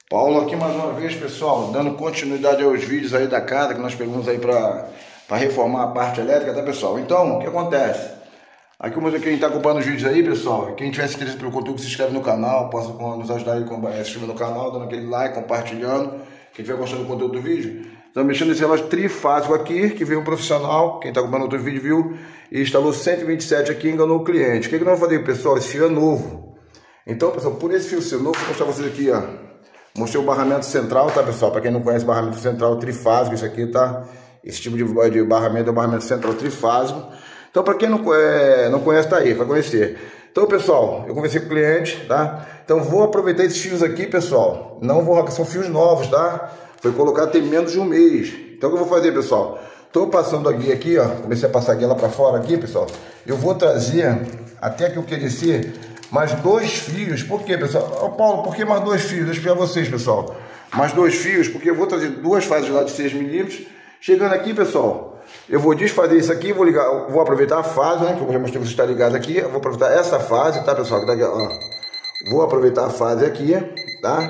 Paulo aqui mais uma vez, pessoal, dando continuidade aos vídeos aí da casa que nós pegamos aí para reformar a parte elétrica, tá, pessoal? Então, o que acontece? Aqui, como quem está acompanhando os vídeos aí, pessoal, quem tiver interesse pelo conteúdo, se inscreve no canal, possa nos ajudar aí se inscrevendo no canal, dando aquele like, compartilhando. Quem estiver gostando do conteúdo do vídeo, estamos mexendo nesse relógio trifásico aqui, que veio um profissional, quem está acompanhando outro vídeo viu, e instalou 127 aqui e enganou o cliente. O que nós vamos fazer, pessoal? Esse fio é novo. Então, pessoal, por esse fio ser novo, vou mostrar vocês aqui, ó. Mostrei o barramento central, tá, pessoal? Para quem não conhece, barramento central trifásico, isso aqui, tá? Esse tipo de barramento é o barramento central trifásico. Então, para quem não conhece, tá aí, vai conhecer. Então, pessoal, eu conversei com o cliente, tá? Então, vou aproveitar esses fios aqui, pessoal. Não vou arrancar, são fios novos, tá? Foi colocado tem menos de um mês. Então, o que eu vou fazer, pessoal? Tô passando a guia aqui, ó. Comecei a passar a guia lá para fora aqui, pessoal. Eu vou trazer, até que eu queira descer, mais 2 fios. Por quê, pessoal? Ô, Paulo, por que mais 2 fios? Deixa eu explicar a vocês, pessoal. Mais 2 fios, porque eu vou trazer 2 fases lá de 6 milímetros. Chegando aqui, pessoal, eu vou desfazer isso aqui, vou ligar, vou aproveitar a fase, né? Que eu já mostrei que você está ligado aqui. Eu vou aproveitar essa fase, tá, pessoal? Daqui, ó. Vou aproveitar a fase aqui, tá?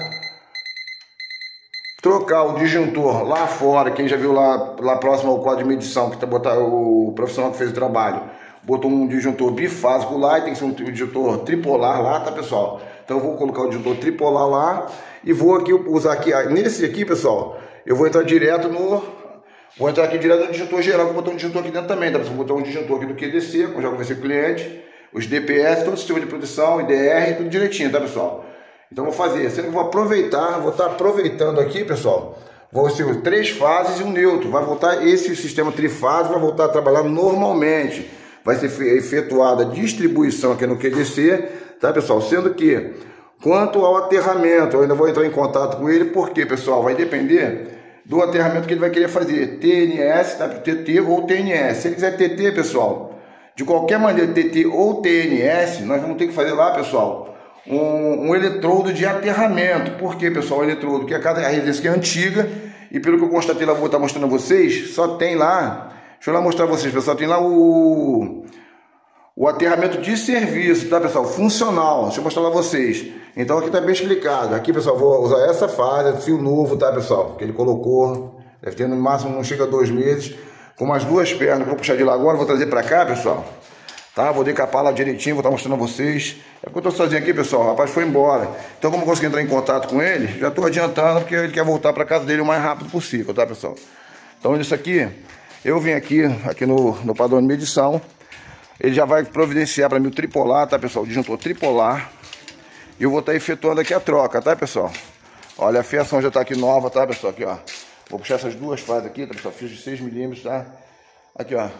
Trocar o disjuntor lá fora, quem já viu lá próximo ao quadro de medição, que tá botando o profissional que fez o trabalho, botou um disjuntor bifásico lá e tem que ser um disjuntor tripolar lá, tá, pessoal? Então eu vou colocar o disjuntor tripolar lá e vou aqui usar aqui, nesse aqui, pessoal, eu vou entrar direto no... Vou entrar aqui direto no disjuntor geral, vou botar um disjuntor aqui dentro também, tá, pessoal? Vou botar um disjuntor aqui do QDC, como já conversei com o cliente, os DPS, todo o sistema de produção, IDR, tudo direitinho, tá, pessoal? Então vou fazer, sendo que vou aproveitar, vou estar aproveitando aqui, pessoal, vou ser 3 fases e um neutro, vai voltar esse sistema trifásico, vai voltar a trabalhar normalmente, vai ser efetuada a distribuição aqui no QDC, tá, pessoal? Sendo que, quanto ao aterramento, eu ainda vou entrar em contato com ele, porque, pessoal, vai depender do aterramento que ele vai querer fazer, TNS, tá? TT ou TNS. Se ele quiser TT, pessoal, de qualquer maneira, TT ou TNS, nós vamos ter que fazer lá, pessoal, um eletrodo de aterramento. Por que, pessoal, o eletrodo? Porque a residência que é antiga, e pelo que eu constatei lá, vou estar mostrando a vocês, só tem lá, deixa eu lá mostrar a vocês, pessoal, tem lá o aterramento de serviço, tá, pessoal? Funcional. Deixa eu mostrar lá a vocês. Então aqui tá bem explicado. Aqui, pessoal, vou usar essa fase, fio novo, tá, pessoal? Que ele colocou. Deve ter no máximo, não chega a 2 meses. Com umas 2 pernas. Vou puxar de lá agora, vou trazer pra cá, pessoal. Tá? Vou decapar lá direitinho, vou estar mostrando a vocês. É porque eu tô sozinho aqui, pessoal. O rapaz foi embora. Então, como eu consegui entrar em contato com ele, já tô adiantando, porque ele quer voltar pra casa dele o mais rápido possível, tá, pessoal? Então, isso aqui, eu vim aqui no padrão de medição. Ele já vai providenciar para mim o tripolar, tá, pessoal? O disjuntor tripolar. E eu vou estar efetuando aqui a troca, tá, pessoal? Olha, a fiação já está aqui nova, tá, pessoal? Aqui, ó. Vou puxar essas 2 fases aqui, tá, pessoal? Fios de 6 milímetros, tá? Aqui, ó.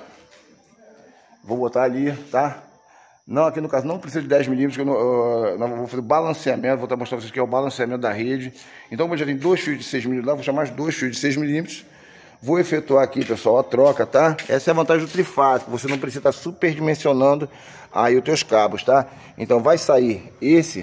Vou botar ali, tá? Não, aqui no caso não precisa de 10 milímetros, que eu não vou fazer o balanceamento. Vou estar mostrando para vocês que é o balanceamento da rede. Então, como já tem 2 fios de 6 milímetros lá, vou chamar mais 2 fios de 6 milímetros. Vou efetuar aqui, pessoal, a troca, tá? Essa é a vantagem do trifásico, você não precisa estar superdimensionando aí os teus cabos, tá? Então vai sair esse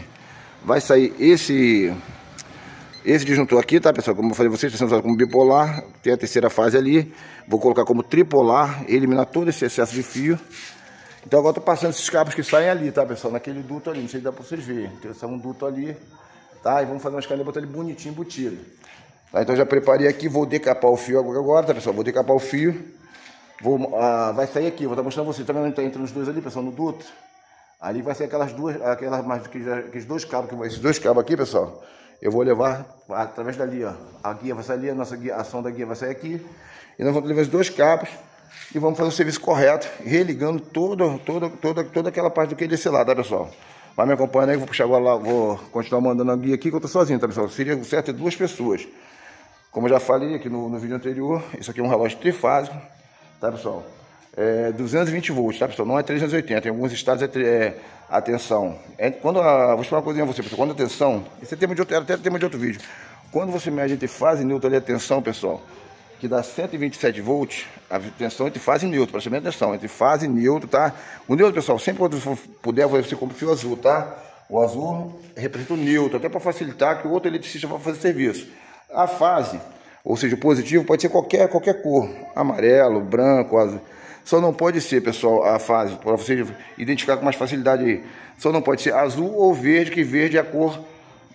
disjuntor aqui, tá, pessoal? Como eu falei, vocês estão usando como bipolar, tem a terceira fase ali. Vou colocar como tripolar, eliminar todo esse excesso de fio. Então agora eu tô passando esses cabos que saem ali, tá, pessoal? Naquele duto ali, não sei se dá pra vocês verem. Tem um duto ali, tá? E vamos fazer umas canetas, botar ele bonitinho, embutido. Tá, então já preparei aqui, vou decapar o fio agora, tá, pessoal? Vou decapar o fio. Vai sair aqui, vou estar mostrando vocês. Tá vendo? Tá entre os dois ali, pessoal, no duto. Ali vai ser aqueles 2 cabos, esses 2 cabos aqui, pessoal. Eu vou levar através dali, ó. A guia vai sair ali, a nossa guia, a ação da guia vai sair aqui. E nós vamos levar os 2 cabos e vamos fazer o serviço correto, religando toda aquela parte do QDC lá, tá, pessoal? Vai me acompanhando aí, vou puxar agora lá, vou continuar mandando a guia aqui, que eu tô sozinho, tá, pessoal? Seria certo ter 2 pessoas. Como eu já falei aqui no vídeo anterior, isso aqui é um relógio trifásico, tá, pessoal? 220 volts, tá, pessoal? Não é 380, em alguns estados atenção. Vou explicar uma coisinha a você, pessoal. Quando a tensão, esse é tema de outro vídeo. Quando você mede entre fase neutra e a tensão, pessoal, que dá 127 volts, a tensão entre fase e neutro, preste bem atenção, entre fase e neutro, tá? O neutro, pessoal, sempre quando você puder, você compra o fio azul, tá? O azul representa o neutro, até para facilitar que o outro eletricista vai fazer serviço. A fase, ou seja, o positivo, pode ser qualquer cor, amarelo, branco, azul. Só não pode ser, pessoal, a fase, para você identificar com mais facilidade aí, só não pode ser azul ou verde, que verde é a cor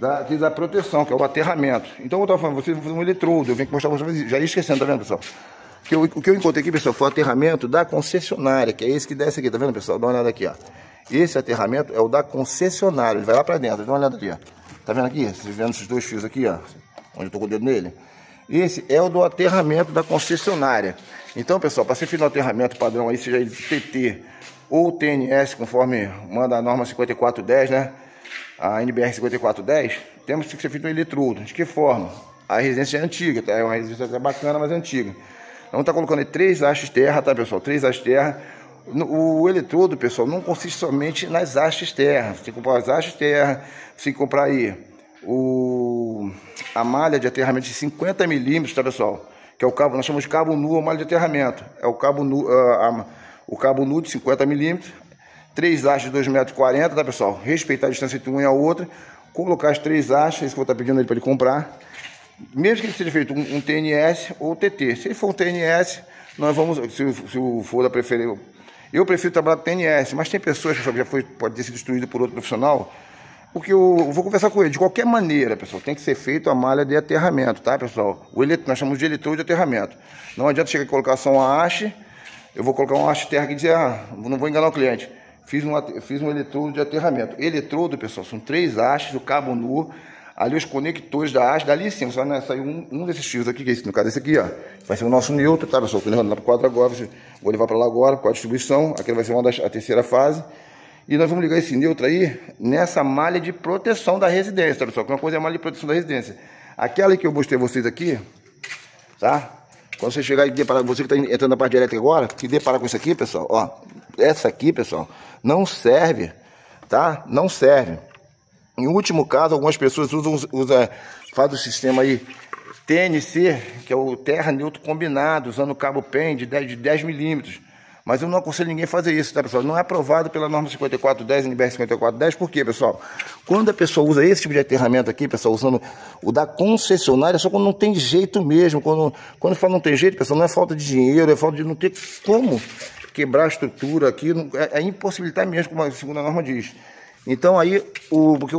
aqui da proteção, que é o aterramento. Então eu estava falando, você vai fazer um eletrodo, eu venho mostrar para vocês, já ia esquecendo, tá vendo, pessoal? O que eu encontrei aqui, pessoal, foi o aterramento da concessionária, que é esse que desce aqui, tá vendo, pessoal? Dá uma olhada aqui, ó. Esse aterramento é o da concessionária, ele vai lá para dentro, dá uma olhada aqui, ó. Tá vendo aqui? Vocês vendo esses dois fios aqui, ó, onde eu tô com o dedo nele? Esse é o do aterramento da concessionária. Então, pessoal, para ser feito um aterramento padrão aí, seja ele TT ou TNS, conforme manda a norma 5410, né? A NBR 5410, temos que ser feito um eletrodo. De que forma? A resistência é antiga, tá? É uma resistência bacana, mas é antiga. Então tá colocando aí 3 hastes terra, tá, pessoal? 3 hastes terra. O eletrodo, pessoal, não consiste somente nas hastes terra. Você tem que comprar as hastes terra, você tem que comprar aí a malha de aterramento de 50 milímetros, tá, pessoal? Que é o cabo, nós chamamos de cabo nu ou malha de aterramento. É o cabo nu, o cabo nu de 50 milímetros. 3 hastes de 2,40 m, tá, pessoal? Respeitar a distância entre uma e a outra. Colocar as 3 hastes, isso que eu vou estar pedindo ele para ele comprar. Mesmo que ele seja feito um TNS ou TT. Se ele for um TNS, nós vamos, se for da preferência, eu prefiro trabalhar com TNS, mas tem pessoas que já pode ter sido instruído por outro profissional, porque eu vou conversar com ele. De qualquer maneira, pessoal, tem que ser feito a malha de aterramento, tá, pessoal? Nós chamamos de eletrodo de aterramento. Não adianta chegar e colocar só uma haste, eu vou colocar uma haste terra aqui e dizer, não vou enganar o cliente. Fiz um eletrodo de aterramento. Eletrodo, pessoal, são 3 hastes, o cabo nu, ali os conectores da haste, dali sim, só sair um desses fios aqui, que é esse, no caso esse aqui, ó. Vai ser o nosso neutro, tá, pessoal? Estou levando lá para o quadro agora, vou levar para lá agora, com a distribuição. Aqui vai ser a terceira fase. E nós vamos ligar esse neutro aí nessa malha de proteção da residência, tá, pessoal? Que uma coisa é a malha de proteção da residência. Aquela que eu mostrei vocês aqui, tá? Quando você chegar e deparar, você que está entrando na parte elétrica agora, que deparar com isso aqui, pessoal, ó. Essa aqui, pessoal, não serve, tá? Não serve. Em último caso, algumas pessoas fazem o sistema aí TNC, que é o terra neutro combinado, usando o cabo PEN de 10 milímetros. Mas eu não aconselho ninguém a fazer isso, tá, pessoal? Não é aprovado pela norma 5410, NBR 5410. Por quê, pessoal? Quando a pessoa usa esse tipo de aterramento aqui, pessoal, usando o da concessionária, só quando não tem jeito mesmo. Quando fala não tem jeito, pessoal, não é falta de dinheiro, é falta de não ter como quebrar a estrutura aqui, é impossibilitar mesmo, como a segunda norma diz. Então aí, porque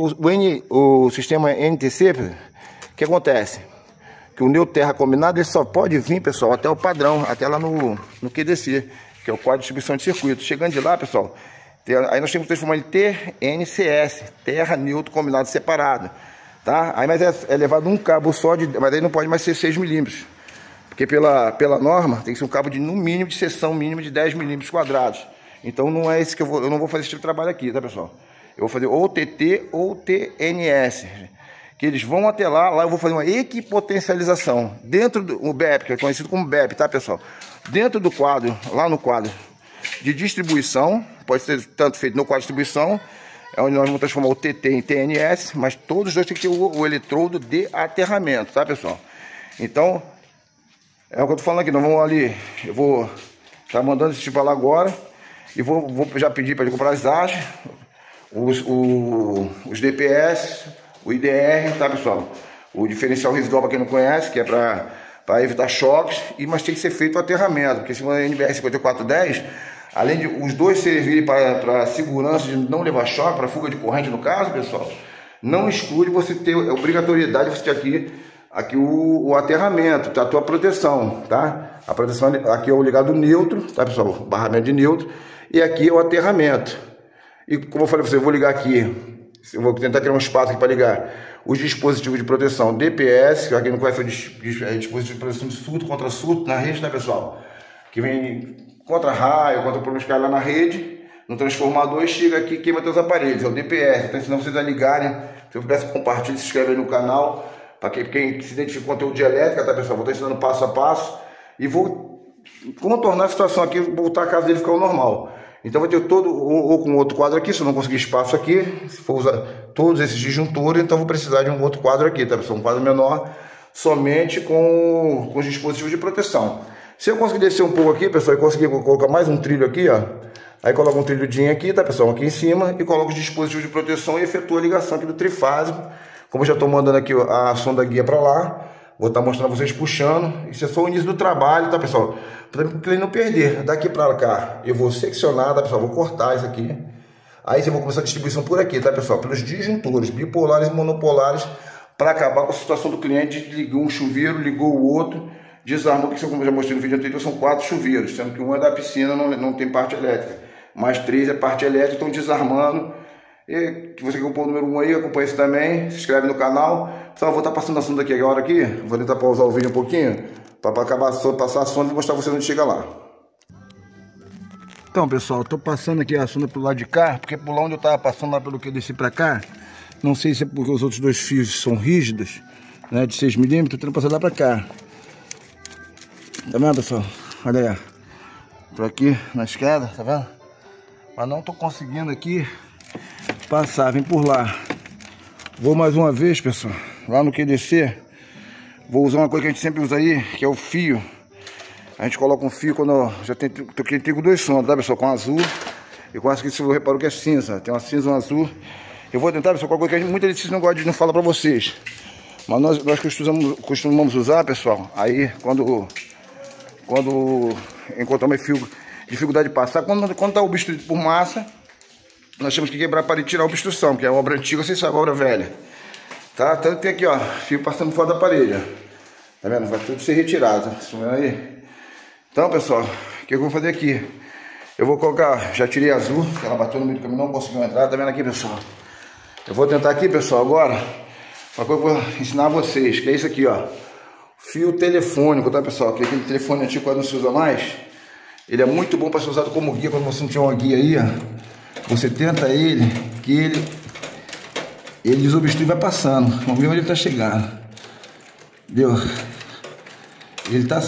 o sistema NTC, o que acontece? Que o neutro terra combinado, ele só pode vir, pessoal, até o padrão, até lá no QDC, que é o quadro de distribuição de circuito. Chegando de lá, pessoal, aí nós temos que transformar ele TNCS, terra neutro combinado separado, tá? Aí mas é levado um cabo só, mas aí não pode mais ser 6 milímetros, porque pela norma tem que ser um cabo de no mínimo de seção mínima de 10 milímetros quadrados. Então não é esse que eu não vou fazer esse tipo de trabalho aqui, tá, pessoal? Eu vou fazer ou TT ou TNS, que eles vão até lá eu vou fazer uma equipotencialização dentro do BEP, que é conhecido como BEP, tá, pessoal? Dentro do quadro, lá no quadro de distribuição, pode ser tanto feito no quadro de distribuição, é onde nós vamos transformar o TT em TNS, mas todos os dois tem que ter o eletrodo de aterramento, tá, pessoal? Então, é o que eu tô falando aqui, nós vamos ali, eu vou estar mandando esse tipo lá agora, e vou já pedir para ele comprar as hastes, os DPS, o IDR, tá, pessoal? O diferencial residual, para quem não conhece, que é para evitar choques, mas tem que ser feito o aterramento, porque segundo a NBR 5410, além de os dois servirem para segurança de não levar choque, para fuga de corrente no caso, pessoal, não exclui você ter a obrigatoriedade de você ter aqui o aterramento, tá? A tua proteção, tá? A proteção aqui é o ligado neutro, tá, pessoal? O barramento de neutro, e aqui é o aterramento. E como eu falei para você, eu vou ligar aqui, eu vou tentar criar um espaço aqui para ligar os dispositivos de proteção DPS, que aqui não conhece, é dispositivo de proteção de surto contra surto na rede, né, pessoal? Que vem contra raio, contra problemas que caem lá na rede, no transformador, e chega aqui e queima teus aparelhos, é o DPS. Então ensinando vocês a ligarem, se eu peço compartilhe, se inscreve aí no canal, para quem se identifica com conteúdo de elétrica, tá, pessoal? Vou estar ensinando passo a passo e vou contornar a situação aqui, voltar a casa dele ficar ao normal. Então vai ter todo, ou com outro quadro aqui, se eu não conseguir espaço aqui, se for usar todos esses disjuntores, então vou precisar de um outro quadro aqui, tá, pessoal? Um quadro menor, somente com os dispositivos de proteção. Se eu conseguir descer um pouco aqui, pessoal, e conseguir colocar mais um trilho aqui, ó, aí coloca um trilhodinho aqui, tá, pessoal? Aqui em cima, e coloco os dispositivos de proteção e efetua a ligação aqui do trifásico. Como eu já estou mandando aqui a sonda guia para lá, vou estar mostrando vocês puxando. Isso é só o início do trabalho, tá, pessoal? Para o cliente não perder. Daqui para cá eu vou seccionar, tá, pessoal? Vou cortar isso aqui. Aí você vai começar a distribuição por aqui, tá, pessoal? Pelos disjuntores bipolares e monopolares, para acabar com a situação do cliente de ligou um chuveiro, ligou o outro, desarmou, porque como eu já mostrei no vídeo anterior, são 4 chuveiros, sendo que um é da piscina, não tem parte elétrica, mais 3 é parte elétrica, estão desarmando. E você que acompanha o número 1 aí, acompanha esse também, se inscreve no canal. Pessoal, eu vou estar passando assunto aqui agora vou tentar pausar o vídeo um pouquinho, para acabar passar a sonda e mostrar vocês onde chega lá. Então, pessoal, eu tô passando aqui a sonda pro lado de cá, porque por lá onde eu tava passando, lá pelo que eu desci pra cá, não sei se é porque os outros dois fios são rígidos, né, de 6 mm, tô tentando passar lá pra cá. Tá vendo, pessoal? Olha aí, tô aqui na escada, tá vendo? Mas não tô conseguindo aqui passar, vem por lá. Vou mais uma vez, pessoal, lá no QDC, vou usar uma coisa que a gente sempre usa aí, que é o fio. A gente coloca um fio quando já tem com 2 sondas, tá, pessoal? Com azul e com essa que você reparou que é cinza. Tem uma cinza e um azul. Eu vou tentar, pessoal, qualquer coisa que muita gente não gosta de não fala pra vocês. Mas nós costumamos usar, pessoal, aí quando encontramos dificuldade de passar, quando tá obstruído por massa, nós temos que quebrar para tirar a obstrução, que é a obra antiga, vocês sabem, a obra velha. Tá? Tanto tem aqui, ó, fio passando fora da parede, ó. Tá vendo? Vai tudo ser retirado. Tá vendo aí? Então, pessoal, o que eu vou fazer aqui? Eu vou colocar, já tirei a azul, que ela bateu no meio do caminho, não conseguiu entrar, tá vendo aqui, pessoal? Eu vou tentar aqui, pessoal, agora, uma coisa que eu vou ensinar a vocês, que é isso aqui, ó. Fio telefônico, tá, pessoal? Que aquele telefone antigo quase não se usa mais. Ele é muito bom para ser usado como guia, quando você não tiver uma guia aí, ó. Você tenta ele, que ele desobstrui e vai passando. Vamos ver onde ele tá chegando. Deu? Ele tá...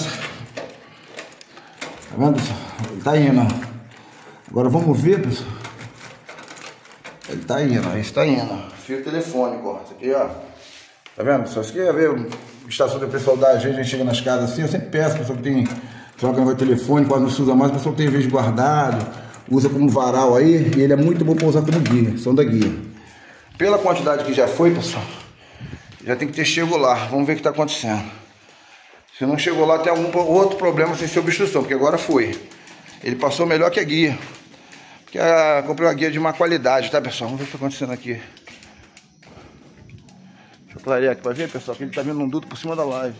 Tá vendo, pessoal? Ele tá indo, ó. Agora vamos ver, pessoal. Ele tá indo, ó. Esse tá indo, ó. Fio telefônico, ó. Isso aqui, ó. Tá vendo, pessoal? Isso aqui é ver a estação do pessoal da gente chega nas casas assim. Eu sempre peço, pessoal que tem... Pessoal que não vai telefone, quase não se usa mais. O pessoal que tem vez guardado, usa como varal aí. E ele é muito bom para usar como guia, sonda guia. Pela quantidade que já foi, pessoal, já tem que ter chego lá. Vamos ver o que tá acontecendo. Se não chegou lá, tem algum outro problema sem ser obstrução, porque agora foi. Ele passou melhor que a guia. Porque comprei uma guia de má qualidade, tá, pessoal? Vamos ver o que tá acontecendo aqui. Deixa eu clarear aqui pra ver, pessoal, que ele tá vindo um duto por cima da live.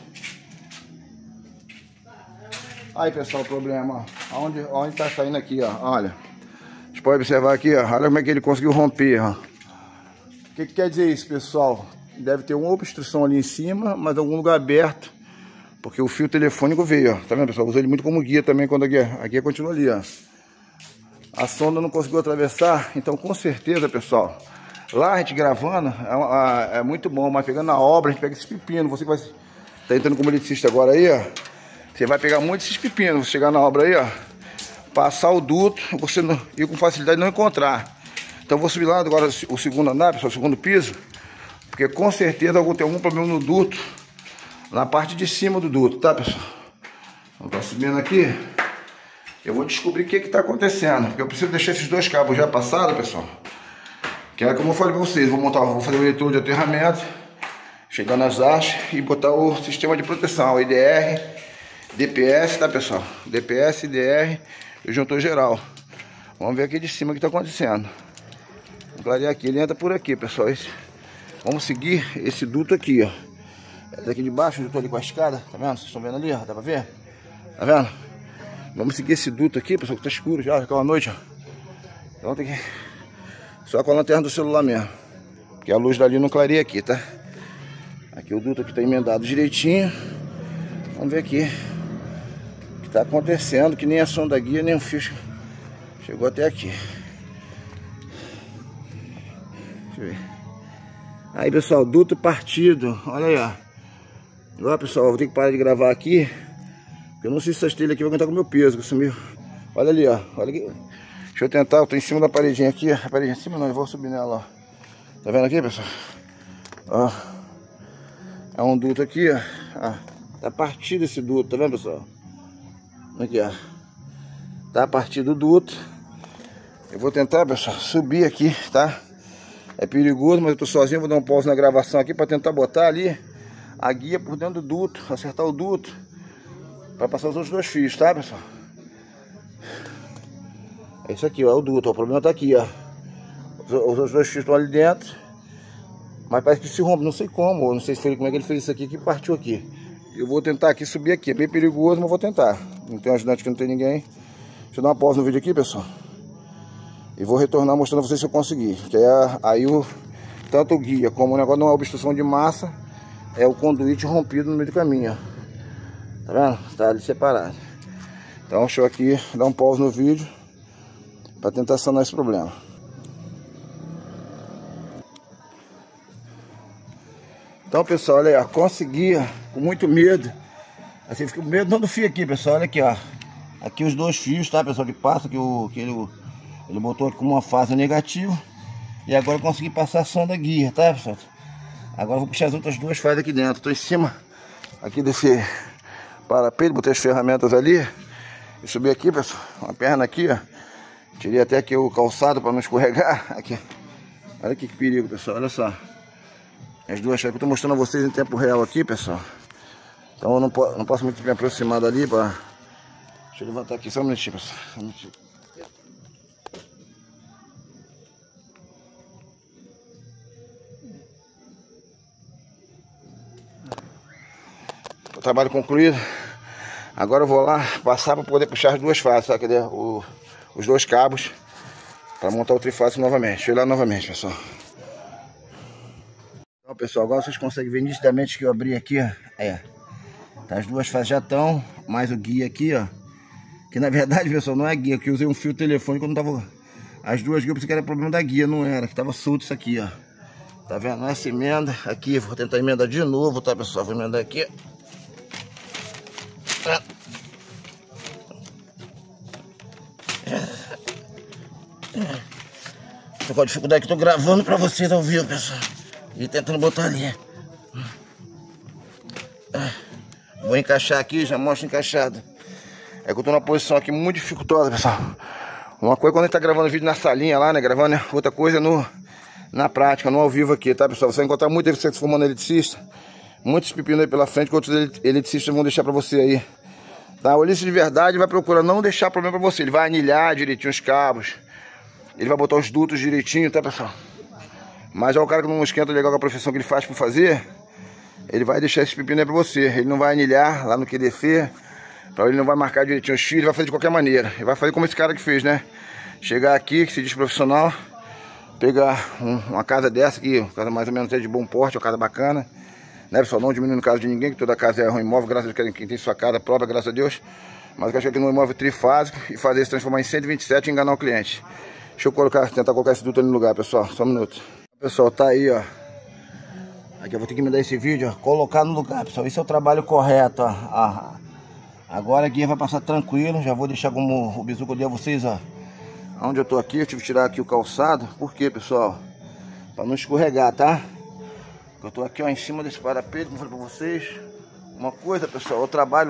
Aí, pessoal, o problema, ó. Onde tá saindo aqui, ó. Olha. Vocês podem observar aqui, ó. Olha como é que ele conseguiu romper, ó. O que quer dizer isso, pessoal? Deve ter uma obstrução ali em cima, mas algum lugar aberto. Porque o fio telefônico veio, ó. Tá vendo, pessoal? Usa ele muito como guia também quando a guia continua ali, ó. A sonda não conseguiu atravessar, então com certeza, pessoal, lá a gente gravando é muito bom, mas pegando na obra a gente pega esses pepinos. Você que vai tá entrando como eletricista agora aí, ó. Você vai pegar muito esses pepinos, você chegar na obra aí, ó. Passar o duto, você não, ir com facilidade não encontrar. Então vou subir lá agora o segundo andar, pessoal, o segundo piso. Porque com certeza tem algum problema no duto. Na parte de cima do duto, tá, pessoal? Então tá subindo aqui. Eu vou descobrir o que está acontecendo. Porque eu preciso deixar esses 2 cabos já passados, pessoal. Que é como eu falei para vocês. Vou fazer o eletrodo de aterramento. Chegar nas hastes e botar o sistema de proteção. IDR, DPS, tá, pessoal? DPS, IDR e o juntor geral. Vamos ver aqui de cima o que está acontecendo. Vou clarear aqui. Ele entra por aqui, pessoal. Vamos seguir esse duto aqui, ó. Daqui de baixo, eu tô ali com a escada, tá vendo? Vocês estão vendo ali, ó, dá pra ver? Tá vendo? Vamos seguir esse duto aqui, pessoal, que tá escuro já é uma noite, ó. Então tem que... Só com a lanterna do celular mesmo. Porque a luz dali não clareia aqui, tá? Aqui o duto aqui tá emendado direitinho. Vamos ver aqui o que tá acontecendo, que nem a sonda guia, nem o fio chegou até aqui. Deixa eu ver. Aí, pessoal, duto partido, olha aí, ó. Agora, pessoal, vou ter que parar de gravar aqui, porque eu não sei se essas telhas aqui vão aguentar com o meu peso, que sumiu. Olha ali, ó. Olha aqui. Deixa eu tentar, eu tô em cima da paredinha aqui, a paredinha em cima não, eu vou subir nela, ó. Tá vendo aqui, pessoal? Ó. É um duto aqui, ó. Tá partido esse duto, tá vendo, pessoal? Aqui, ó. Tá partido o duto. Eu vou tentar, pessoal, subir aqui, tá? É perigoso, mas eu tô sozinho, vou dar um pause na gravação aqui para tentar botar ali a guia por dentro do duto, acertar o duto para passar os outros 2 fios, tá, pessoal? É isso aqui, ó, é o duto, ó, o problema tá aqui, ó. Os outros dois fios estão ali dentro. Mas parece que se rompe, não sei como. Eu não sei se foi como é que ele fez isso aqui que partiu aqui. Eu vou tentar aqui subir aqui. É bem perigoso, mas vou tentar. Não tem ajudante que não tem ninguém. Deixa eu dar uma pausa no vídeo aqui, pessoal. E vou retornar mostrando a vocês se eu conseguir. Que aí tanto o guia como o negócio não é obstrução de massa, é o conduíte rompido no meio do caminho, ó. Tá vendo? Tá ali separado. Então deixa eu aqui dar um pause no vídeo para tentar sanar esse problema. Então, pessoal, olha aí, ó, consegui, com muito medo. Assim, fica com medo não do fio aqui, pessoal, olha aqui, ó. Aqui os dois fios, tá, pessoal, que passa, que ele botou aqui com uma fase negativa. E agora eu consegui passar a sonda guia, tá, pessoal? Agora eu vou puxar as outras duas fases aqui dentro. Tô em cima aqui desse parapeito, botei as ferramentas ali. E subi aqui, pessoal, uma perna aqui, ó. Tirei até aqui o calçado para não escorregar. Aqui. Olha aqui que perigo, pessoal, olha só. As duas chaves que eu tô mostrando a vocês em tempo real aqui, pessoal. Então eu não posso muito me aproximar dali para... Deixa eu levantar aqui só um minutinho, pessoal. Um minutinho. O trabalho concluído. Agora eu vou lá passar para poder puxar as duas faces, tá? Cadê os dois cabos para montar o trifásico novamente. Deixa eu ir lá novamente, pessoal. Então, pessoal, agora vocês conseguem ver nitidamente que eu abri aqui, ó. Tá, as duas faces já estão, mais o guia aqui, ó. Que na verdade, pessoal, não é guia, que eu usei um fio telefônico quando tava... As duas guias, eu pensei que era problema da guia, não era, que tava solto isso aqui, ó. Tá vendo? Essa emenda aqui, vou tentar emendar de novo, tá, pessoal? Vou emendar aqui. Tô com a dificuldade que tô gravando pra vocês ao vivo, pessoal. E tentando botar ali. Vou encaixar aqui, já mostro encaixado. É que eu tô numa posição aqui muito dificultosa, pessoal. Uma coisa quando a gente tá gravando vídeo na salinha lá, né? Gravando, outra coisa na prática, no ao vivo aqui, tá, pessoal? Você vai encontrar muito aí você se formando eletricista. Muitos pepinos aí pela frente que outros eletricistas vão deixar pra você aí. Tá? O eletricista de verdade vai procurar não deixar problema pra você. Ele vai anilhar direitinho os cabos. Ele vai botar os dutos direitinho, tá, pessoal? Mas é o cara que não esquenta legal com a profissão que ele faz por fazer. Ele vai deixar esse pepino aí pra você. Ele não vai anilhar lá no QDC. Ele não vai marcar direitinho os fios. Ele vai fazer de qualquer maneira. Ele vai fazer como esse cara que fez, né? Chegar aqui, que se diz profissional. Pegar uma casa dessa aqui. Uma casa mais ou menos de bom porte. Uma casa bacana. Né, pessoal? Não diminuindo o caso de ninguém. Que toda casa é um imóvel. Graças a Deus. Quem tem sua casa própria, graças a Deus. Mas eu acho que aqui no imóvel trifásico. E fazer isso transformar em 127 e enganar o cliente. Deixa eu tentar colocar esse duto ali no lugar, pessoal. Só um minuto. Pessoal, tá aí, ó. Aqui eu vou ter que me dar esse vídeo, ó. Colocar no lugar, pessoal. Esse é o trabalho correto, ó. Agora a guia vai passar tranquilo. Já vou deixar como o bizu que eu dei a vocês, ó. Onde eu tô aqui, eu tive que tirar aqui o calçado. Por quê, pessoal? Pra não escorregar, tá? Eu tô aqui, ó, em cima desse parapeito, como eu falei pra vocês. Uma coisa, pessoal, eu trabalho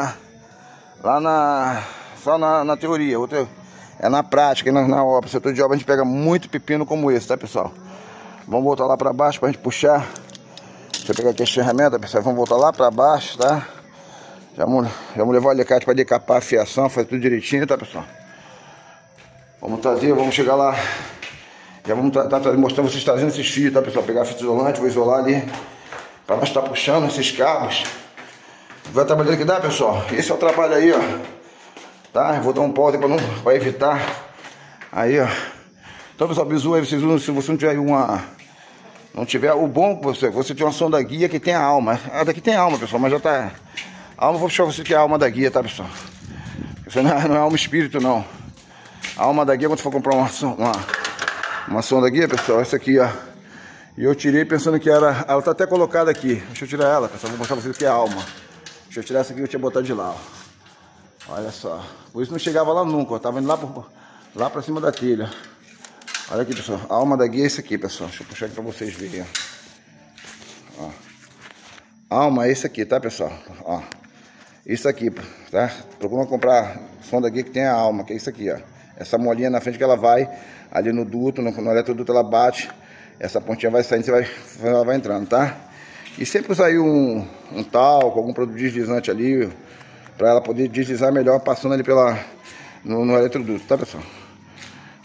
só na teoria. Outra é na prática, na obra. Setor de obra a gente pega muito pepino como esse, tá, pessoal? Vamos voltar lá pra baixo pra gente puxar. Deixa eu pegar aqui as ferramentas, pessoal. Vamos voltar lá pra baixo, tá? Já vamos levar o alicate pra decapar a fiação, fazer tudo direitinho, tá, pessoal? Vamos trazer, vamos chegar lá. Já vamos mostrando vocês trazendo esses fios, tá, pessoal? Pegar a fita isolante, vou isolar ali. Pra nós estar puxando esses cabos. Vai trabalhando aqui, dá, pessoal? Esse é o trabalho aí, ó. Tá? Eu vou dar um pause pra evitar. Aí, ó. Então, pessoal, bizu aí, vocês usam, se você não tiver não tiver o bom, você tem uma sonda guia que tem a alma. A daqui tem alma, pessoal, mas já tá... A alma, vou puxar você que é a alma da guia, tá, pessoal? Isso não é alma espírito, não. A alma da guia, quando for comprar uma sonda guia, pessoal, essa aqui, ó. E eu tirei pensando que era... Ela tá até colocada aqui. Deixa eu tirar ela, pessoal, vou mostrar pra vocês o que é a alma. Deixa eu tirar essa aqui que eu tinha botado de lá, ó. Olha só, por isso não chegava lá nunca, ó. Tava indo lá pra cima da telha. Olha aqui, pessoal, a alma da guia é esse aqui, pessoal. Deixa eu puxar aqui pra vocês verem, ó. A alma é esse aqui, tá, pessoal? Ó, isso aqui, tá? Procura comprar sonda guia que tem a alma, que é isso aqui, ó. Essa molinha na frente que ela vai ali no duto, no eletroduto ela bate. Essa pontinha vai saindo, ela vai entrando, tá? E sempre usar aí um talco, algum produto deslizante ali, para ela poder deslizar melhor passando ali no eletroduto, tá, pessoal?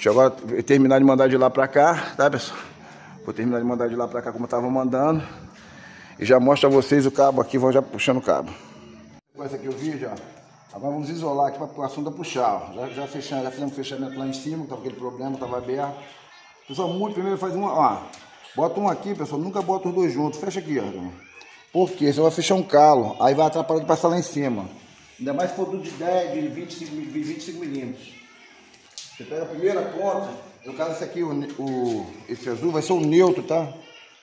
Deixa eu agora terminar de mandar de lá pra cá, tá, pessoal? Vou terminar de mandar de lá pra cá como eu tava mandando. E já mostro a vocês o cabo aqui, vou já puxando o cabo. Esse aqui o vídeo, ó. Agora vamos isolar aqui para a sonda puxar, ó. Já fizemos fechamento lá em cima, tava aquele problema, tava aberto. Pessoal, muito primeiro faz uma, ó. Bota um aqui, pessoal, nunca bota os dois juntos. Fecha aqui, ó. Por quê? Você vai fechar um calo, aí vai atrapalhar de passar lá em cima. Ainda mais se for de 10, de 25 milímetros. Você pega a primeira ponta, no caso esse aqui, esse azul vai ser o neutro, tá?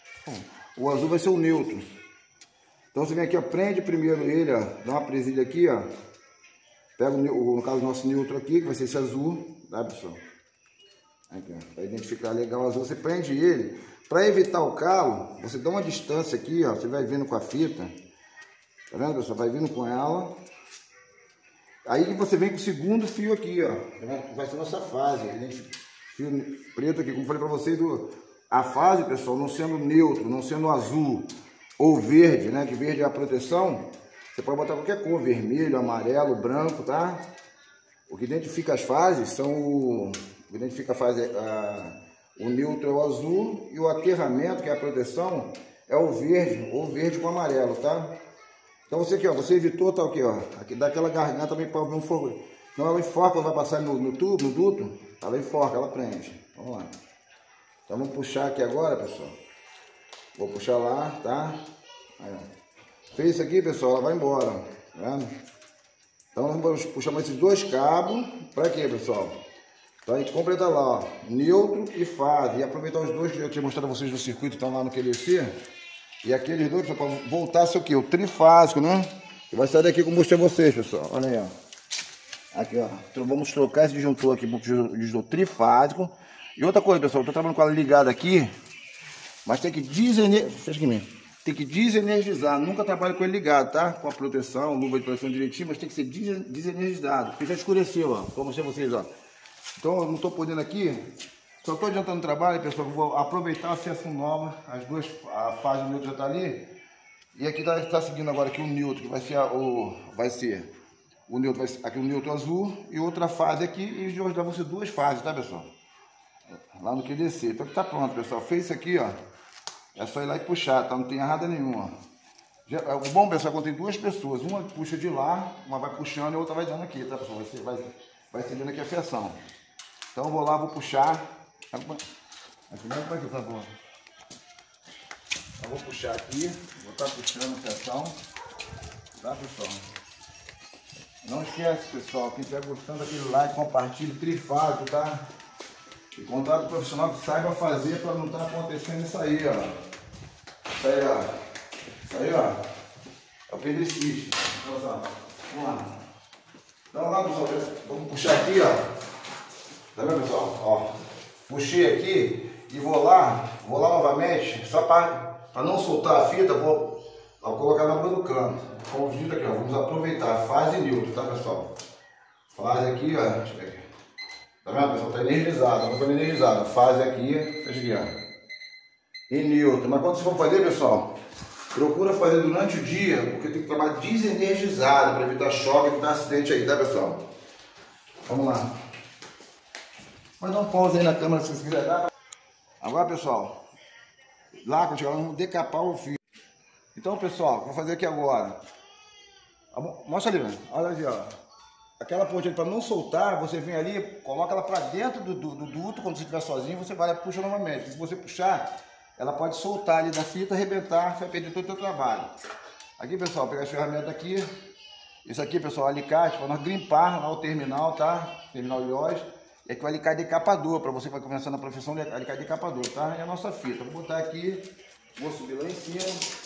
O azul vai ser o neutro. Então você vem aqui, ó, prende primeiro ele, ó, dá uma presilha aqui, ó. Pega no caso o nosso neutro aqui, que vai ser esse azul, tá, pessoal? Aqui, ó, para identificar legal o azul, você prende ele. Para evitar o calo, você dá uma distância aqui, ó, você vai vindo com a fita. Tá vendo, pessoal? Vai vindo com ela. Aí você vem com o segundo fio aqui, ó. Vai ser nossa fase. Fio preto aqui, como falei para vocês, a fase, pessoal, não sendo neutro, não sendo azul ou verde, né? Que verde é a proteção. Você pode botar qualquer cor, vermelho, amarelo, branco, tá? O que identifica as fases são o que identifica a fase o neutro é o azul e o aterramento, que é a proteção, é o verde, ou verde com amarelo, tá? Então você aqui, ó, você evitou, tá aqui, ó, aqui daquela garganta também para ver um fogo. Então ela enforca, vai passar no tubo, no duto, ela enforca, ela prende. Vamos lá. Então vamos puxar aqui agora, pessoal. Vou puxar lá, tá? Aí, ó. Fez isso aqui, pessoal, ela vai embora, ó. Tá vendo? Então vamos puxar mais esses dois cabos. Para quê, pessoal? Então a gente completa lá, ó, neutro e fase. E aproveitar os dois que eu tinha mostrado a vocês no circuito, estão lá no QDC. E aqueles dois, para voltar a ser o quê? O trifásico, né? E vai sair daqui como eu mostrei a vocês, pessoal. Olha aí, ó. Aqui, ó. Então vamos trocar esse disjuntor aqui por disjuntor trifásico. E outra coisa, pessoal, eu tô trabalhando com ela ligada aqui, mas tem que desenergizar. Nunca trabalho com ele ligado, tá? Com a proteção, luva de proteção direitinho, mas tem que ser desenergizado. Porque já escureceu, ó. Vou mostrar a vocês, ó. Então eu não estou podendo aqui, só estou adiantando o trabalho, pessoal. Vou aproveitar a seção nova, as duas, a fase do neutro já está ali. E aqui está seguindo agora aqui o neutro, que vai ser o neutro, aqui o neutro azul e outra fase aqui. E os dois vão ser duas fases, tá, pessoal? Lá no QDC. Então aqui está pronto, pessoal. Fez isso aqui, ó. É só ir lá e puxar, tá? Não tem errada nenhuma. O bom, pessoal, é quando tem duas pessoas. Uma puxa de lá, uma vai puxando e a outra vai dando aqui, tá, pessoal? Vai seguindo aqui a fiação. Então eu vou lá, vou puxar. Como é que tá bom? Eu vou puxar aqui, vou estar puxando a fiação. Tá, pessoal? Não esquece, pessoal, quem estiver gostando daquele like, compartilhe, trifásico, tá? E contrato profissional que saiba fazer para não estar acontecendo isso aí, ó. Isso aí, ó. Isso aí, ó. É o pedricite. Vamos lá. Então lá, pessoal, vamos puxar aqui, ó. Tá vendo, pessoal? Ó, puxei aqui e vou lá novamente, só para não soltar a fita, vou colocar na boca do canto. Como o vídeo aqui, ó, vamos aproveitar, fase neutro, tá, pessoal? Fase aqui, ó, deixa eu ver aqui. Tá vendo, pessoal? Tá energizado, não tá energizado. Fase aqui, fecha aqui, ó. E neutro. Mas quando você for fazer, pessoal, procura fazer durante o dia, porque tem que trabalhar desenergizado para evitar choque, evitar acidente aí, tá, pessoal? Vamos lá. Pode dar um pause aí na câmera se você quiser dar. Agora, pessoal, lá quando chegar, vamos decapar o fio. Então, pessoal, vou fazer aqui agora. Mostra ali, mano. Olha ali, ó. Aquela pontinha para não soltar, você vem ali, coloca ela para dentro do duto. Quando você estiver sozinho, você vai e puxa novamente. Se você puxar, ela pode soltar ali da fita, arrebentar, vai perder todo o seu trabalho. Aqui, pessoal, pegar as ferramentas aqui. Isso aqui, pessoal, alicate para nós grimpar lá o terminal, tá? Terminal de óleo. E aqui o alicate decapador, para você que vai começar na profissão de alicate decapador, tá? É a nossa fita. Vou botar aqui, vou subir lá em cima.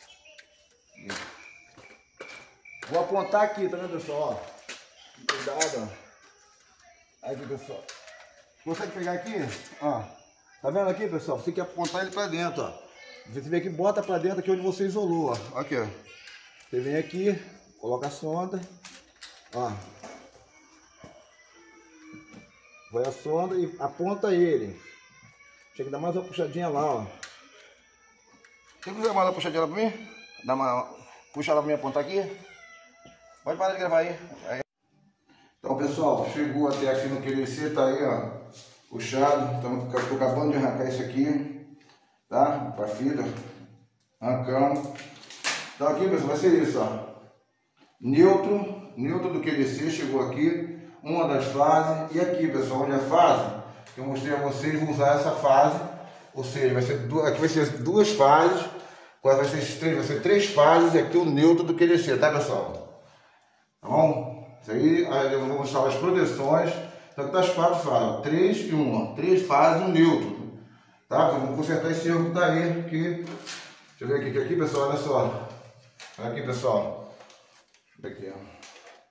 Vou apontar aqui, tá vendo, pessoal? Ó, cuidado, ó. Aqui, pessoal. Consegue pegar aqui? Ó. Tá vendo aqui, pessoal? Você tem que apontar ele para dentro, ó. Você vem aqui, bota para dentro aqui onde você isolou, ó. Aqui, ó. Você vem aqui, coloca a sonda, ó. Vai a sonda e aponta ele. Chega que dar mais uma puxadinha lá, ó. Você quiser mais uma puxadinha lá pra mim? Dá uma... Puxa lá pra mim apontar aqui. Pode parar de gravar aí. Então, pessoal, chegou até aqui no QDC, tá aí, ó. puxado. Então, estou acabando de arrancar isso aqui, tá? Para fita, arrancamos. Então aqui, pessoal, vai ser isso, ó. Neutro do QDC chegou aqui, uma das fases. E aqui, pessoal, onde é a fase, que eu mostrei a vocês, vou usar essa fase. Ou seja, aqui vai ser duas fases, vai ser três fases, e aqui o neutro do QDC, tá, pessoal? Tá bom? Isso aí eu vou mostrar as proteções. Então aqui tá as 4 fases, 3 e 1, 3 fases, um neutro. Tá? Então, vamos consertar esse erro que tá aí, aqui. Deixa eu ver aqui, aqui, pessoal, olha só. Olha aqui, pessoal. Deixa eu ver aqui, ó.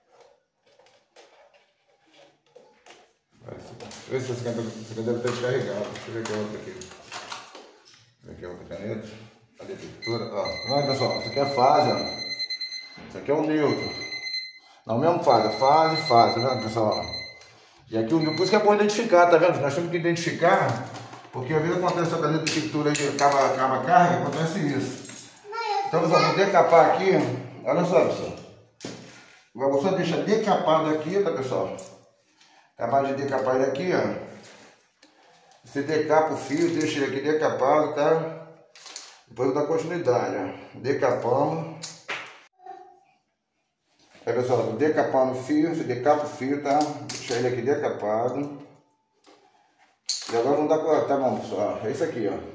Deixa eu ver se essa caneta está descarregada. Deixa eu ver aqui a outra aqui. Deixa eu ver aqui a outra caneta. A detectora. Ó. Olha, pessoal, isso aqui é a fase, ó. Isso aqui é o neutro. Não, mesmo fase, né, pessoal? E aqui o neutro. Por isso que é bom identificar, tá vendo? Nós temos que identificar, porque às vezes acontece a caneta de detectora aí que acaba a carga, acontece isso. Então, pessoal, vou decapar aqui. Olha só, pessoal. Agora você deixa decapado aqui, tá, pessoal? Acabar de decapar ele aqui, ó. Você decapa o fio, deixa ele aqui decapado, tá? Depois dá continuidade, ó. Decapamos. Aí, pessoal, decapando o fio, você decapa o fio, tá? Deixa ele aqui decapado. E agora vamos dar com... Tá bom, pessoal. É isso aqui, ó.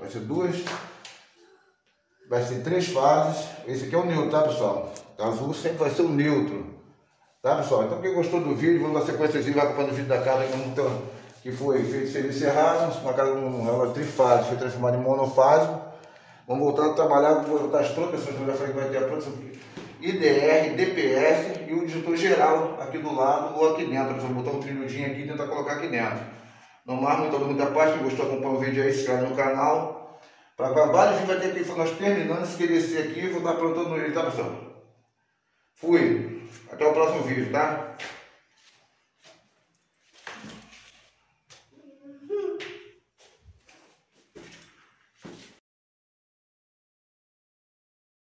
Vai ser 3 fases. Esse aqui é o neutro, tá, pessoal? O azul sempre vai ser o neutro. Tá, pessoal? Então quem gostou do vídeo, vamos na sequência vai acompanhando o vídeo da casa que foi feito serviço errado, uma casa ela trifásica, foi transformada em monofásico. Vamos voltar a trabalhar, vou botar as proteções, eu já falei que vai ter a proteção IDR, DPS e o disjuntor geral aqui do lado ou aqui dentro. Vamos botar um trilhudinho aqui e tentar colocar aqui dentro. No mais, muita paz, quem gostou acompanha o vídeo aí, se inscreve no canal. Para vários vídeos vai ter aqui, nós terminando esse QDC aqui, vou estar aprontando ele, tá, pessoal? Fui! Até o próximo vídeo, tá?